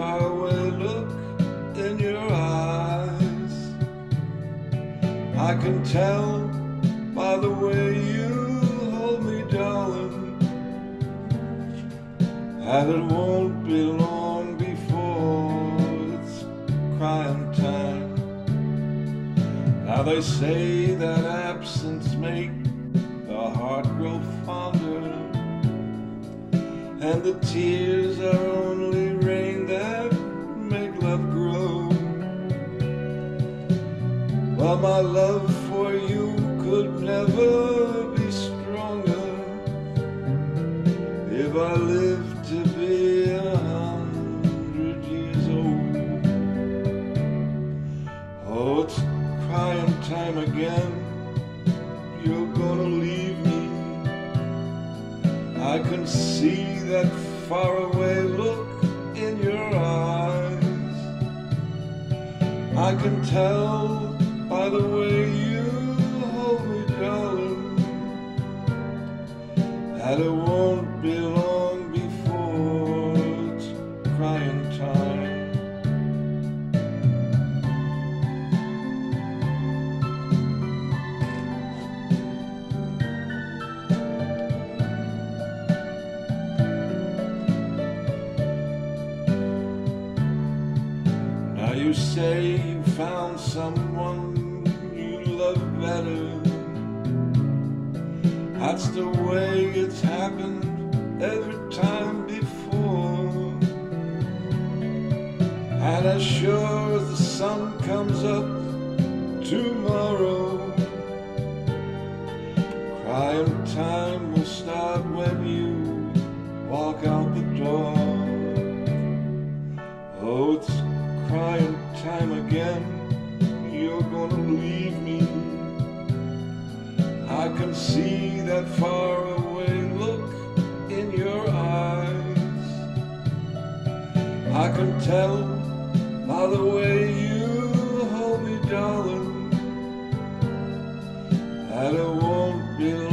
faraway look in your eyes. I can tell by the way you hold me, darling, that it won't be long before it's crying time. Now they say that absence makes the heart grow fonder, and the tears are only rain that make love grow. Well, my love for you could never be stronger if I lived to be 100 years old. Oh, it's crying time again. You're gonna leave me. I can see that faraway look in your eyes. I can tell by the way you hold me, darling, that it won't be long before it's crying time. Now you say you found someone you love better. That's the way it's happened every time before. And as sure as the sun comes up tomorrow, crying time will start when you walk out the door. Oh, it's crying time again. You're gonna leave me. I can see that faraway look in your eyes. I can tell by the way you hold me, darling, that it won't be long